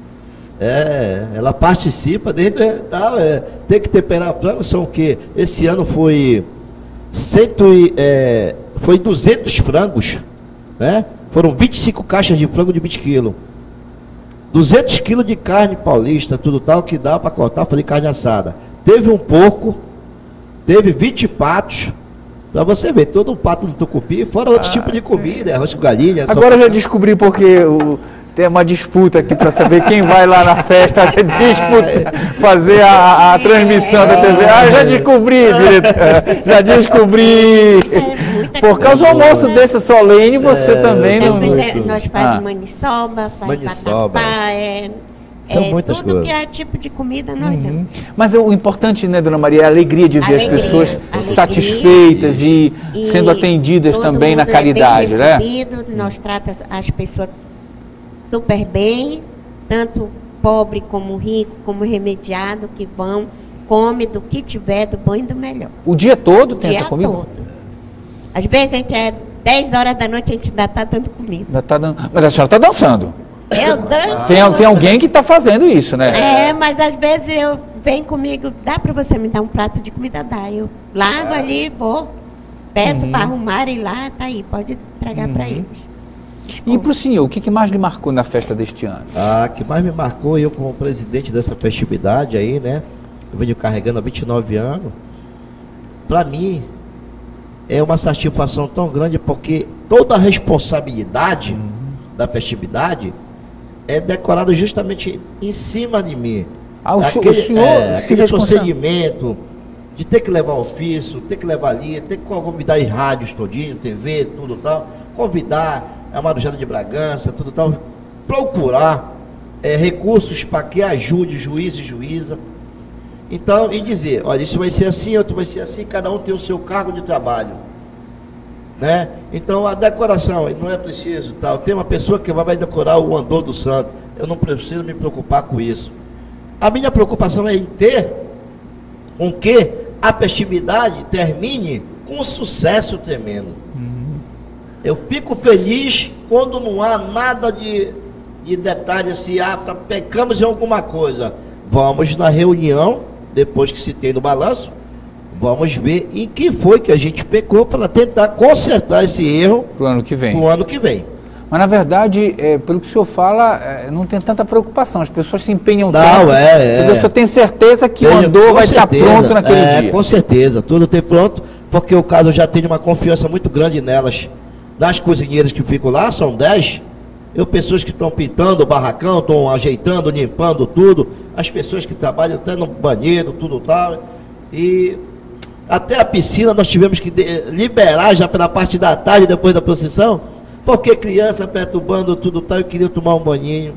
É, ela participa desde tal, é, tem que temperar frango, são o quê? Esse ano foi cento e, é, foi duzentos frangos, né? Foram vinte e cinco caixas de frango de vinte quilos. duzentos quilos de carne paulista, tudo tal, que dá para cortar, fazer carne assada. Teve um porco, teve vinte patos, para você ver, todo um pato no tucupi, fora outros Ah, tipos de sim. comida, arroz com galinha. Agora eu já descobri porque o, tem uma disputa aqui para saber quem vai lá na festa disputa, fazer a, a transmissão da T V. Ah, eu já descobri, diretor. Já descobri. É muita Por causa do coisa. almoço desse solene, você também não. Depois é, muito. nós fazemos Ah. maniçoba, faz Maniçoba. vatapá, é, São é, muitas tudo coisas. que é tipo de comida nós Uhum. damos. Mas o importante, né, dona Maria, é a alegria de ver Alegria, as pessoas alegria. satisfeitas e, E sendo atendidas todo também na mundo é caridade, bem né? recebido, nós tratamos as pessoas super bem, tanto pobre como rico, como remediado, que vão, come do que tiver, do bom e do melhor. O dia todo O tem dia essa comida? todo. Às vezes a gente é dez horas da noite, a gente ainda está dando comida. Ainda tá dan- Mas a senhora está dançando. Eu danço. Tem, tem alguém que está fazendo isso, né? É, mas às vezes eu venho comigo, dá para você me dar um prato de comida? Dá. Eu lavo ali, vou, peço Uhum. para arrumarem lá, tá aí, pode entregar para Uhum. eles. E para o senhor, o que, que mais lhe marcou na festa deste ano? Ah, que mais me marcou, eu como presidente dessa festividade aí, né? Eu venho carregando há vinte e nove anos. Para mim, é uma satisfação tão grande porque toda a responsabilidade da festividade é decorada justamente em cima de mim. Ah, o, aquele, o senhor é, se aquele responsa- procedimento de ter que levar ofício, ter que levar ali, ter que convidar em rádios todinho, T V, tudo tal, convidar a Marujada de Bragança, tudo tal, procurar é, recursos para que ajude juiz e juíza. Então, e dizer, olha, isso vai ser assim, outro vai ser assim, cada um tem o seu cargo de trabalho. Né? Então, a decoração, não é preciso, tal, tem uma pessoa que vai decorar o andor do santo, eu não preciso me preocupar com isso. A minha preocupação é em ter com que a festividade termine com um sucesso tremendo. Eu fico feliz quando não há nada de, de detalhe assim, ah, tá, pecamos em alguma coisa. Vamos na reunião, depois que se tem no balanço, vamos ver em que foi que a gente pecou para tentar consertar esse erro Pro ano que vem. no ano que vem. Mas na verdade, é, pelo que o senhor fala, é, não tem tanta preocupação. As pessoas se empenham Não, tanto. é, é. Mas eu só tenho certeza que o Tenho- andor com vai estar certeza, pronto naquele é, dia. Com certeza, tudo tem pronto, porque o caso eu já tenho uma confiança muito grande nelas. Das cozinheiras que ficam lá, são dez. Eu, pessoas que estão pintando o barracão, estão ajeitando, limpando tudo. As pessoas que trabalham até no banheiro, tudo tal. E até a piscina nós tivemos que de- liberar já pela parte da tarde, depois da procissão, porque criança perturbando tudo tal, eu queria tomar um banhinho.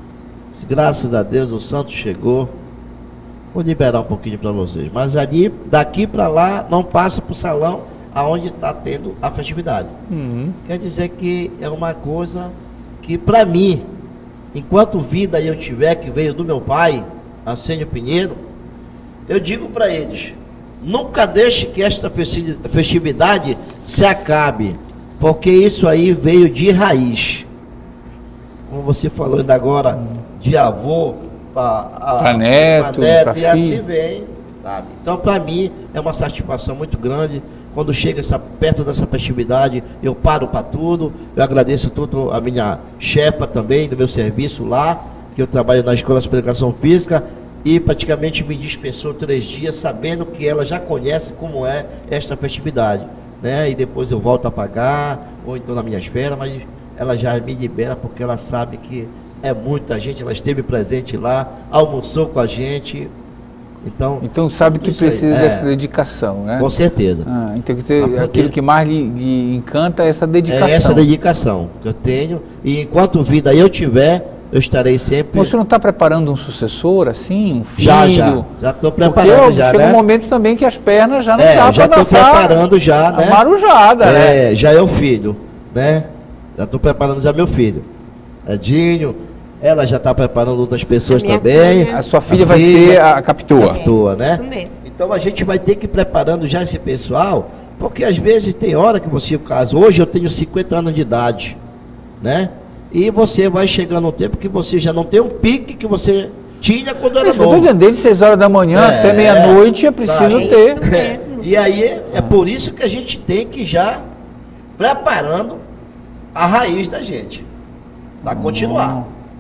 Graças a Deus o santo chegou. Vou liberar um pouquinho para vocês. Mas ali, daqui para lá, não passa para o salão aonde está tendo a festividade. Uhum. Quer dizer que é uma coisa que, para mim, enquanto vida eu tiver, que veio do meu pai, Arsênio Pinheiro, eu digo para eles, nunca deixe que esta festi- festividade se acabe, porque isso aí veio de raiz. Como você falou ainda agora, de avô para Pra neto, pra e assim filho. vem, sabe? Então, para mim, é uma satisfação muito grande. Quando chega essa, perto dessa festividade, eu paro para tudo. Eu agradeço tudo a minha chefa também, do meu serviço lá, que eu trabalho na Escola de Educação Física, e praticamente me dispensou três dias, sabendo que ela já conhece como é esta festividade. Né? E depois eu volto a pagar, ou então na minha espera, mas ela já me libera porque ela sabe que é muita gente, ela esteve presente lá, almoçou com a gente. Então, então sabe que isso aí, precisa é. dessa dedicação, né? Com certeza. Ah, então você- Pra poder- aquilo que mais lhe, lhe encanta é essa dedicação. É essa dedicação que eu tenho. E enquanto vida eu tiver, eu estarei sempre. Você não está preparando um sucessor, assim, um filho? Já, já. Já estou Porque preparando, ó, já, chega né? um momento também que as pernas já não É, dá já para estou dançar preparando já, né? a marujada, né? É, já é o filho, né? Já estou preparando já meu filho. Edinho, ela já está preparando outras pessoas A minha também. filha. A sua filha A vai filha. ser a capitoa. Capitoa, né? Isso mesmo. Então a gente vai ter que ir preparando já esse pessoal, porque às vezes tem hora que você, caso hoje eu tenho cinquenta anos de idade, né? E você vai chegando um tempo que você já não tem o pique que você tinha quando era Isso, eu estou novo. dizendo, desde seis horas da manhã É, até meia-noite é sabe? preciso É ter. isso mesmo. E aí é por isso que a gente tem que já preparando a raiz da gente para continuar.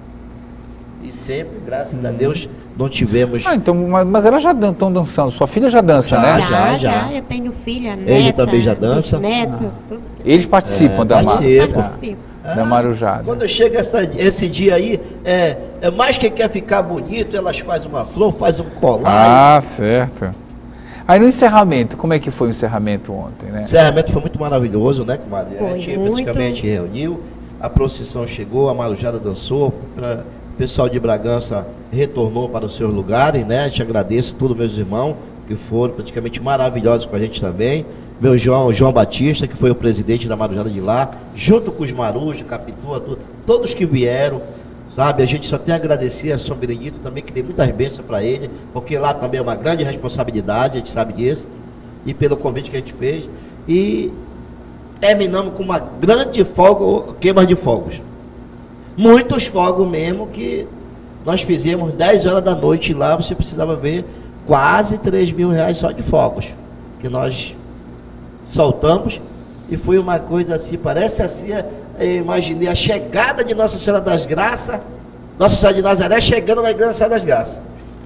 E sempre, graças a Deus, não tivemos. Ah, então, mas, mas elas já estão dançando. Sua filha já dança, Já, né? Já, já, já, já. eu tenho filha, neta. Ele também já dança? Neto, tudo. Eles participam É, da, ma- participa. Participo. da marujada. Quando chega essa, esse dia aí, é, é mais que quer ficar bonito, elas fazem uma flor, fazem um colar. Ah, certo. Aí no encerramento, como é que foi o encerramento ontem, né? O encerramento foi muito maravilhoso, né, comadre? Foi a gente muito. praticamente reuniu, a procissão chegou, a marujada dançou, pra- o pessoal de Bragança retornou para os seus lugares, né? Te agradeço a todos meus irmãos que foram praticamente maravilhosos com a gente também. Meu João, João Batista, que foi o presidente da marujada de lá, junto com os marujos, Capitua, tudo, todos que vieram, sabe? A gente só tem a agradecer a São Benedito também, que deu muitas bênçãos para ele, porque lá também é uma grande responsabilidade, a gente sabe disso, e pelo convite que a gente fez. E terminamos com uma grande fogo, queima de fogos. Muitos fogos mesmo, que nós fizemos dez horas da noite lá, você precisava ver quase três mil reais só de fogos, que nós soltamos, e foi uma coisa assim, parece assim, eu imaginei a chegada de Nossa Senhora das Graças, Nossa Senhora de Nazaré chegando na Igreja Nossa Senhora das Graças.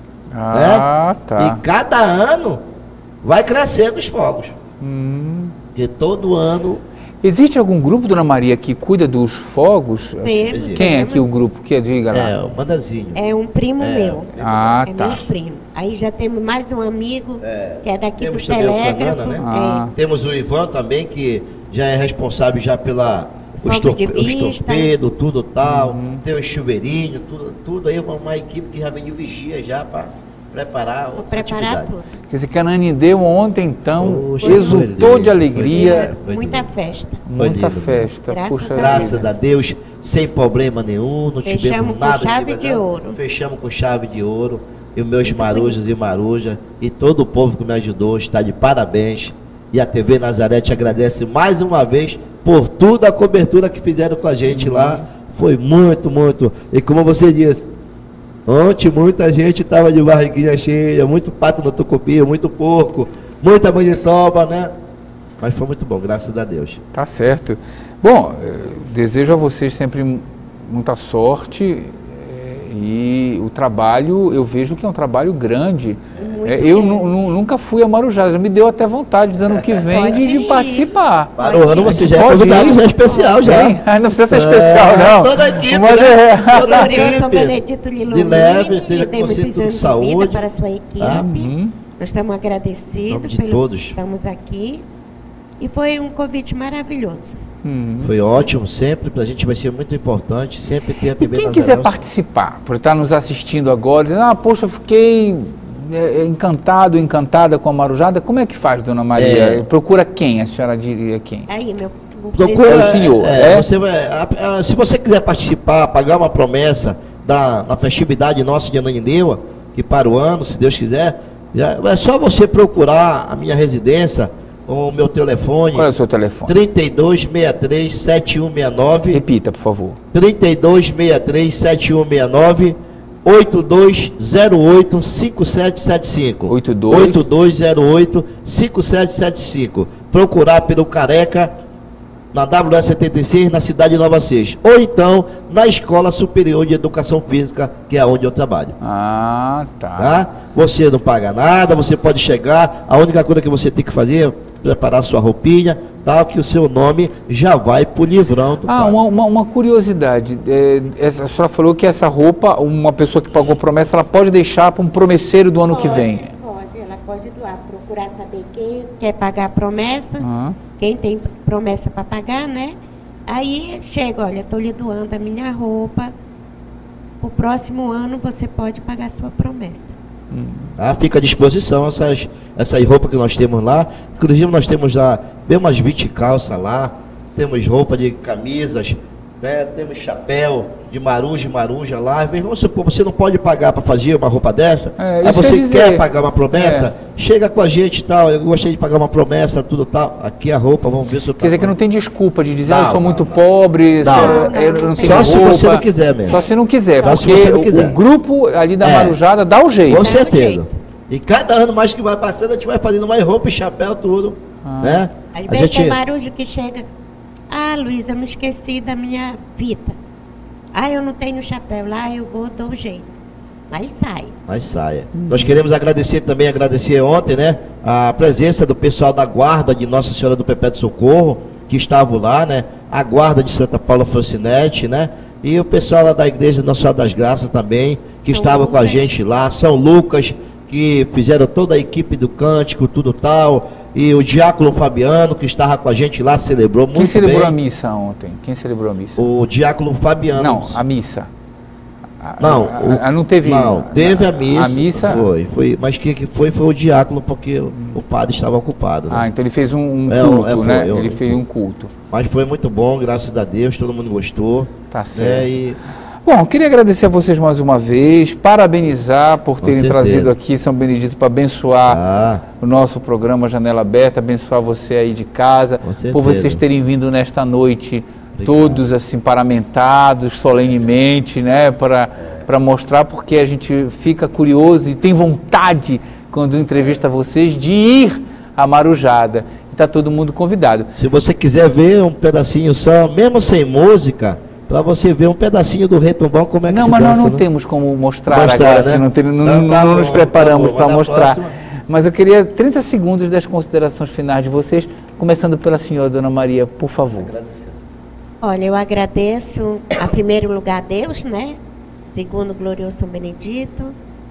Ah, né? tá. E cada ano vai crescendo os fogos, Hum. porque todo ano Existe algum grupo, Dona Maria, que cuida dos fogos? Temos, Quem é aqui o temos. grupo? Que diga lá. é o mandazinho. É um primo É, meu. Ah, é tá. meu primo. Aí já temos mais um amigo que é daqui Temos do também o Telégrafo. Canana, né? Ah. Temos o Ivan também, que já é responsável já pela os, Fogos de torpe, os vista. torpedos, tudo tal. Uhum. Tem os chuveirinhos, tudo, tudo aí, uma, uma equipe que já vem de vigia já para preparar Vou outras preparar atividades. tudo. Quer dizer, que a Ananindeu ontem, então, Poxa, exultou foi de lindo, alegria. foi lindo. Foi Muita lindo. festa. Muita lindo, festa. Graças Puxa a vida. Graças a Deus, sem problema nenhum, não Fechamos tivemos com nada chave de diversão. ouro. Fechamos com chave de ouro. E os meus marujos e marujas e todo o povo que me ajudou está de parabéns. E a T V Nazaré te agradece mais uma vez por toda a cobertura que fizeram com a gente lá. Foi muito, muito. E como você disse, ontem muita gente estava de barriguinha cheia, muito pato no tucupi, muito porco, muita maniçoba, né? Mas foi muito bom, graças a Deus. Tá certo. Bom, eh, desejo a vocês sempre mu- muita sorte eh, e o trabalho, eu vejo que é um trabalho grande. Muito Eh, eu grande. nu- nu- nunca fui a Marujá, já me deu até vontade de ano que vem Pode de, de ir. participar. Para o ano você já é Pode convidado, ir. já é especial já. Hein? Ah, não precisa ser especial, não. Toda a equipe, Mas né? é- Toda a Glorioso São equipe. Benedito lhe De ilumine, leve, lhe esteja dê com você muitos tudo anos de saúde. vida para a sua equipe. Tá? Uhum. Nós estamos Em agradecidos nome de pelo todos. que estamos aqui. E foi um convite maravilhoso. Uhum. Foi ótimo, sempre, pra gente vai ser muito importante, sempre ter a E T V quem Nazaré. quiser participar, por estar nos assistindo agora, dizendo, ah, poxa, eu fiquei eh, encantado, encantada com a Marujada, como é que faz, Dona Maria? É. Procura quem? A senhora diria quem? Aí, meu o Procura, presidente- É o senhor, é, é? você vai, a- a- se você quiser participar, pagar uma promessa da, na festividade nossa de Ananindeua, que para o ano, se Deus quiser, já, é só você procurar a minha residência, o meu telefone, Qual é o seu telefone? trinta e dois, sessenta e três, setenta e um sessenta e nove, Repita, por favor. trinta e dois, sessenta e três, setenta e um sessenta e nove, oito dois zero oito, cinco sete sete cinco. oito dois oito dois zero oito, cinco sete sete cinco. Procurar pelo Careca na W S setenta e seis, na cidade de Nova Seis. Ou então na Escola Superior de Educação Física, que é onde eu trabalho. Ah, tá. Tá? Você não paga nada, você pode chegar, a única coisa que você tem que fazer preparar sua roupinha, tal, que o seu nome já vai para o livrão do Ah, uma, uma, uma curiosidade. É, essa, a senhora falou que essa roupa, uma pessoa que pagou promessa, ela pode deixar para um promesseiro do ano pode, que vem? Pode, ela pode doar. Procurar saber quem quer pagar a promessa, Ah. quem tem promessa para pagar, né? Aí chega, olha, estou lhe doando a minha roupa. O próximo ano você pode pagar a sua promessa. Tá? Fica à disposição essas, essas roupas que nós temos lá. Inclusive nós temos lá bem umas vinte calças lá, temos roupa de camisas, né? Temos chapéu de maruja, maruja lá. Às vezes, vamos supor, você não pode pagar para fazer uma roupa dessa, É, aí isso você quer dizer. quer pagar uma promessa, É. chega com a gente e tal, eu gostaria de pagar uma promessa, tudo tal. Aqui a roupa, vamos ver se eu Quer dizer que não tem desculpa de dizer, Não, ah, eu sou não, muito não. pobre, Não. sou- Não, eu não não. tenho Só se roupa. você não quiser mesmo. Só se não quiser, Só se porque você não o- quiser. o grupo ali da É. Marujada dá o jeito. Com Dá um certeza. jeito. E cada ano mais que vai passando, a gente vai fazendo mais roupa e chapéu, tudo. Ah. Né? Às A vezes tem gente... marujo que chega, ah, Luiz, eu me esqueci da minha fita. Ah, eu não tenho chapéu lá, eu vou, dou jeito. Mas sai. Mas saia. Nós queremos agradecer também, agradecer ontem, né? A presença do pessoal da guarda de Nossa Senhora do Perpétuo Socorro, que estavam lá, né? A guarda de Santa Paula Francinete, né? E o pessoal lá da igreja Nossa Senhora das Graças também, que São estava com a Lucas. gente lá. São Lucas, que fizeram toda a equipe do cântico, tudo tal. E o diácono Fabiano, que estava com a gente lá, celebrou muito Quem celebrou bem. a missa ontem? Quem celebrou a missa? O diácono Fabiano. Não, a missa. A- Não, a- o- a- não teve. Não, teve a missa. A missa. Foi, foi. Mas quem que foi foi o diácono, porque o, o padre estava ocupado. Né? Ah, então ele fez um, um É, culto, é, foi, né? eu- ele fez um culto. Mas foi muito bom, graças a Deus, todo mundo gostou. Tá Né? certo. E Bom, queria agradecer a vocês mais uma vez, parabenizar por Com terem certeza. trazido aqui São Benedito para abençoar ah, o nosso programa Janela Aberta, abençoar você aí de casa, Com certeza. por vocês terem vindo nesta noite, Obrigado. todos assim paramentados, solenemente, né, para para mostrar, porque a gente fica curioso e tem vontade, quando entrevista vocês, de ir à Marujada. Está todo mundo convidado. se você quiser ver um pedacinho só, mesmo sem música, para você ver um pedacinho do Retumbão, como é que Não, se mas nós dança, não né? temos como mostrar, Mostrar, agora, né? assim, não, tem- não- Não, não tá nos bom, preparamos tá bom, para na mostrar. próxima. Mas eu queria trinta segundos das considerações finais de vocês, começando pela senhora, Dona Maria, por favor. Olha, eu agradeço, a primeiro lugar, a Deus, né? Segundo, glorioso São Benedito.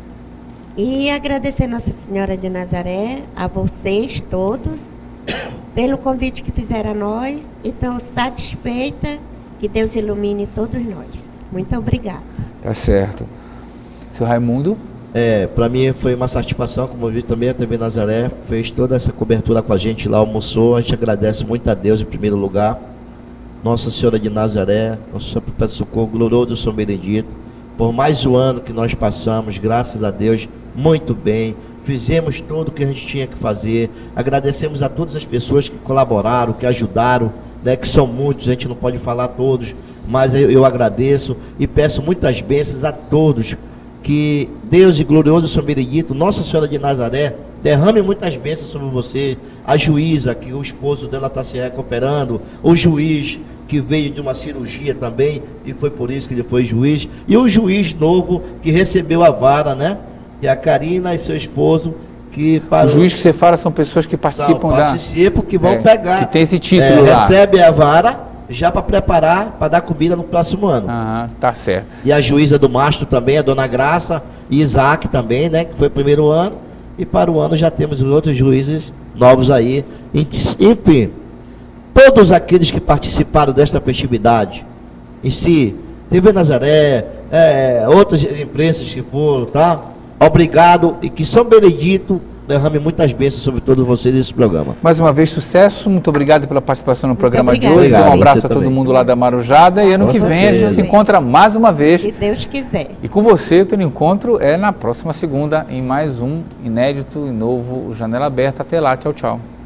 E agradecer Nossa Senhora de Nazaré, a vocês todos, pelo convite que fizeram a nós. E estou satisfeita, que Deus ilumine todos nós. Muito obrigada. Tá certo. Seu Raimundo? É, para mim foi uma satisfação, como eu vi também a T V Nazaré, fez toda essa cobertura com a gente lá, almoçou, a gente agradece muito a Deus em primeiro lugar, Nossa Senhora de Nazaré, Nossa Senhora do Perpétuo Socorro, glorioso São Benedito, por mais um ano que nós passamos, graças a Deus, muito bem, fizemos tudo o que a gente tinha que fazer, agradecemos a todas as pessoas que colaboraram, que ajudaram, né, que são muitos, a gente não pode falar todos, mas eu, eu agradeço e peço muitas bênçãos a todos, que Deus e glorioso São Benedito, Nossa Senhora de Nazaré, derrame muitas bênçãos sobre você, a juíza, que o esposo dela está se recuperando, o juiz, que veio de uma cirurgia também, e foi por isso que ele foi juiz, e o juiz novo, que recebeu a vara, né, que é a Karina e seu esposo, que O parou, juiz que você fala são pessoas que participam são, da... participam, que vão É, pegar, que tem esse é, título lá. recebe a vara, já para preparar, para dar comida no próximo ano. Ah, tá certo. E a juíza do mastro também, a dona Graça, e Isaac também, né? Que foi o primeiro ano. E para o ano já temos os outros juízes novos aí. Enfim, todos aqueles que participaram desta festividade, em si, T V Nazaré, é, outras imprensas que foram, tá? Obrigado e que São Benedito derrame muitas bênçãos sobre todos vocês nesse programa. Mais uma vez, sucesso. Muito obrigado pela participação no programa de obrigada. hoje. Obrigado, um abraço você a todo também. mundo lá da Marujada. E ano Com que vem a gente certeza. se encontra mais uma vez. Se Deus quiser. E com você, o teu encontro é na próxima segunda, em mais um inédito e novo Janela Aberta. Até lá. Tchau, tchau.